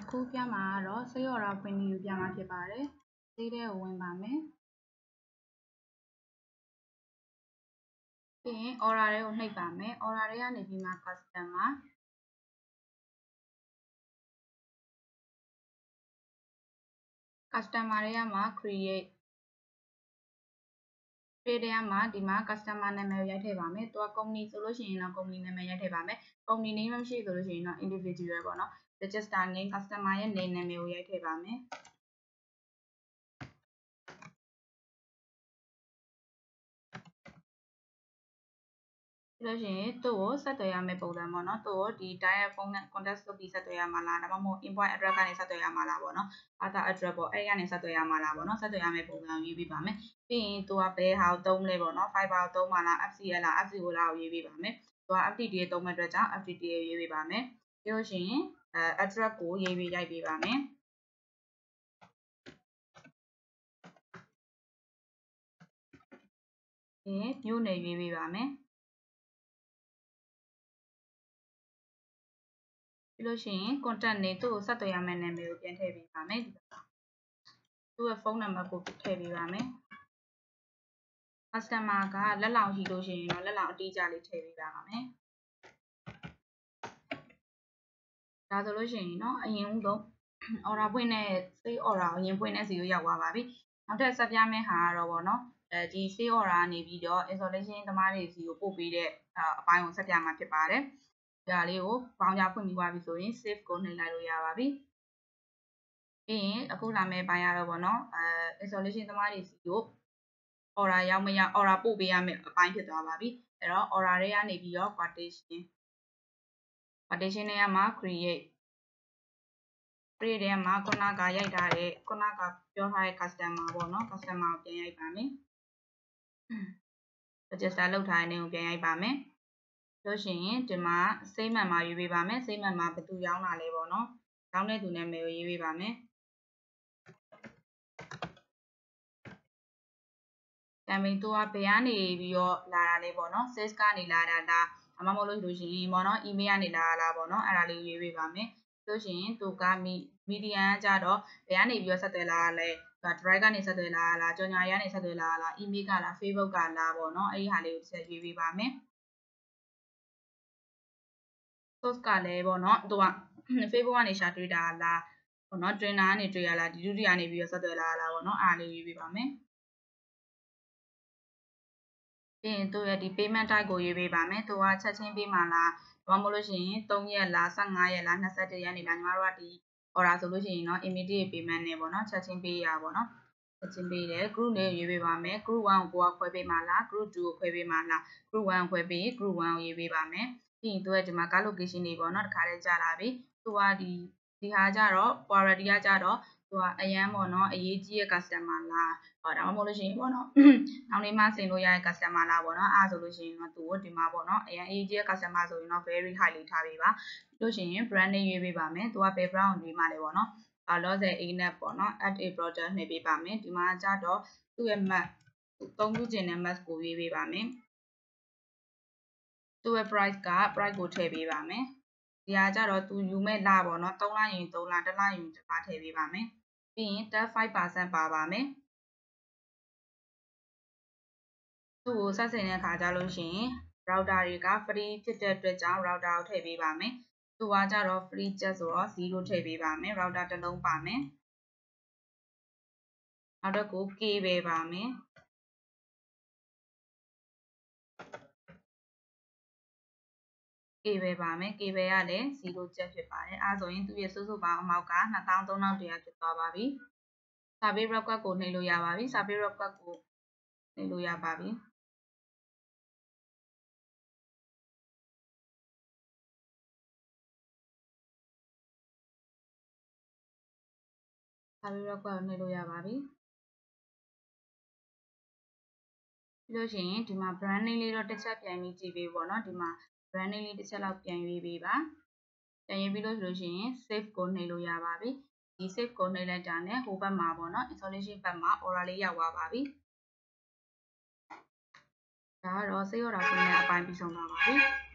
အခုပြမှာကတော့စိတ်order ဖွင့်ပြီးပြမှာဖြစ်ပါတယ်။စိတ်ထဲကိုဝင်ပါမယ်။ပြီးရင် order တွေကိုနှိပ်ပါမယ်။ order တွေကနေပြီးမှ customer တွေကမှ create တွေကမှဒီမှာ customer နာမည်ကိုရိုက်ထည့်ပါမယ်။သူက company ဆိုလို့ရှိရင်တော့ company နာမည်ရိုက်ထည့်ပါမယ်။ company name မရှိဆိုလို့ရှိရင်တော့ individual ပေါ့နော်။ register name customer ရဲ့ name နာမည်ကိုရိုက်ထည့်ပါမယ်။ပြီးလို့ရှိရင်သူ့ကိုဆက်သွယ်ရမယ့်ပုံစံပေါ့နော်သူ့ကိုဒီ direct phone နဲ့ contact လုပ်ပြီးဆက်သွယ်ရမှာလားဒါမှမဟုတ် invoice address ကနေဆက်သွယ်ရမှာလားပေါ့နော် Aadhaar address ပေါ့အဲ့ဒီကနေဆက်သွယ်ရမှာလားပေါ့နော်ဆက်သွယ်ရမယ့်ပုံစံကိုရွေးပေးပါမယ်ပြီးရင်သူကဘယ်ဟာကိုသုံးလဲပေါ့နော် Fiverr ကိုသုံးမှာလား FCL လား FCO လားကိုရွေးပေးပါမယ်သူက FTTH သုံးမဲ့အတွက်ကြောင့် FTTH ကိုရွေးပေးပါမယ်ပြီးလို့ရှိရင်address ကိုရေးပြီးရိုက်ပေးပါမယ်မြို့နယ်ရွေးပေးပါမယ်ပြီးလို့ရှိရင် contact name သူ့ကိုဆက်သွယ်ရမယ့်နာမည်ကိုပြန်ထည့်ပေးပါမယ်သူ့ရဲ့ဖုန်းနံပါတ်ကိုထည့်ပေးပါမယ် customer ကလက်လောင်ရှိလို့ရှိရင်တော့လက်လောင်အတိအကျလေးထည့်ပေးပါမယ်ဒါဆိုလို့ရှိရင်เนาะအရင်ဦးဆုံး order ဖွင့်တဲ့ sale order ကိုအရင်ဖွင့်တဲ့စီကိုရောက်သွားပါပြီနောက်ထပ်ဆက်ပြမယ့်ဟာကတော့ဗောနော်ဒီ sale order ကနေပြီးတော့ installation သမားတွေစီကိုပို့ပေးတဲ့အပိုင်းကိုဆက်ပြမှာဖြစ်ပါတယ်ဒါလေးကိုပေါင်းကြဖွင့်ပြီးသွားပြီဆိုရင် save ကိုနှိပ်လိုက်လို့ရပါပြီပြီးရင်အခုလာမယ့်ပိုင်းကတော့ဗောနော်installation သမားတွေစီကို order ရောက်မရောက် order ပို့ပေးရမယ့်အပိုင်းဖြစ်သွားပါပြီအဲ့တော့ order တွေကနေပြီးတော့ quotation ထဲမှာ create ထဲမှာခုနကရိုက်ထားတဲ့ခုနကပြောထားတဲ့ customer ပေါ့နော် customer ကိုပြန်ရိုက်ပါမယ် register လုပ်ထားတဲ့နေကိုပြန်ရိုက်ပါမယ်လို့ရှိရင်ဒီမှာ statement မှာရွေးပေးပါမယ် statement မှာဘယ်သူရောင်းတာလဲပေါ့နော်ရောင်းတဲ့သူနာမည်ကိုရေးပေးပါမယ်ဒါပေမဲ့သူကဘယ်ကနေပြီးတော့လာတာလဲပေါ့နော် sales ကနေလာတာလားအမမဟုတ်လို့ရှိရင်ပေါ့နော် email ကနေလာတာလားပေါ့နော်အဲ့ဒါလေးကိုရွေးပေးပါမယ်လို့ရှိရင်သူက medium ကကြတော့ဘယ်ကနေပြီးတော့ဆက်သွယ်လာတာလဲ drive ကနေဆက်သွယ်လာတာလားကြော်ညာရီကနေဆက်သွယ်လာတာလား email ကလား facebook ကလားပေါ့နော်အဲ့ဒီဟာလေးကိုဆက်ရွေးပေးပါမယ် source ကလည်းပေါ့နော်သူက facebook ကနေရှာတွေ့တာလားပေါ့နော် trainer ကနေတွေ့ရလားဒီလူတွေကနေပြီးတော့ဆက်သွယ်လာတာလားပေါ့နော်အားလေးရွေးပေးပါမယ်ပြီးရင်သူရဲ့ဒီ payment type ကိုရွေးပေးပါမယ်သူကချက်ချင်းပေးမှာလားဘာမှမလို့ရှိရင်3ရက်လား15ရက်လား21ရက်နေလားညီမတို့ကဒီ order ဆိုလို့ရှိရင်เนาะ immediate payment နဲ့ပေါ့နော်ချက်ချင်းပေးရပါတော့ချက်ချင်းပေးတယ် group နဲ့ရွေးပေးပါမယ် group 1ကိုကိုကခွဲပေးမှာလား group 2ကိုခွဲပေးမှာလား group 1ကိုခွဲပေးရင် group 1ကိုရွေးပေးပါမယ်ပြီးရင်သူရဲ့ဒီမှာ card location တွေပေါ့နော်တခါတည်းကြာလာပြီသူကဒီဟာကြတော့ quality ကကြတော့သူကအရန်ပေါ့နော်အရေးကြီးတဲ့ customer လားဟောဒါမှမဟုတ်လို့ရှိရင်ပေါ့နော်နောက်နေ့မှဆင်လို့ရတဲ့ customer လားပေါ့နော်အားဆိုလို့ရှိရင်တော့သူကိုဒီမှာပေါ့နော်အရန်အရေးကြီးတဲ့ customer ဆိုရင်တော့ very high လေးထားပေးပါလို့ရှိရင် brand name ရွေးပေးပါမယ်သူကဘယ် brand ကိုရွေးမှာလဲပေါ့နော်loss anet ပေါ့နော် add a product နှိပ်ပေးပါမယ်ဒီမှာကြတော့သူ့ရဲ့ map သုံးခုကျင်တဲ့ map ကိုရွေးပေးပါမယ်သူ့ရဲ့ price ကိုထည့်ပေးပါမယ်ဒီဟာကြတော့သူယူမဲ့လပေါ့နော်3လရင်3လ1လရင်1လထည့်ပေးပါမယ်ပြီးရင် tab 5% ပါပါမယ်သူ့ကိုဆက်ဆင်တဲ့အခါကြလို့ရှိရင် router တွေက free ဖြစ်တဲ့အတွက်ကြောင့် router ကိုထည့်ပေးပါမယ်သူကကြတော့ free ချက်ဆိုတော့0ထည့်ပေးပါမယ် router တစ်လုံးပါမယ်နောက်တစ်ခု K ပဲပါမယ်K ပဲပါမယ် K ပဲကလည်း0ချက်ဖြစ်ပါတယ်အဲဆိုရင်သူ့ရဲ့စုစုပေါင်းအမောက်က23,100ဖြစ်သွားပါပြီ survey request ကိုနှိပ်လို့ရပါပြီ survey request ကိုနှိပ်လို့ရပါပြီsurvey request ကိုနှိပ်လို့ရပါပြီပြီးလို့ရှိရင်ဒီမှာ brand name လေးတော့တစ်ချက်ပြန်ပြီးကြည့်ပေးပေါ့နော်ဒီမှာ brand name လေးတစ်ချက်လောက်ပြန်ရွေးပေးပါပြန်ရွေးပြီးလို့ဆိုလို့ရှိရင် save ကိုနှိပ်လို့ရပါပြီဒီ save ကိုနှိပ်လိုက်တာနဲ့ဟိုဘက်မှာပေါ့နော် installation ဘက်မှာ order လေးရောက်သွားပါပြီဒါကတော့ sale order ဖွင့်တဲ့အပိုင်းပြီးဆုံးသွားပါပြီ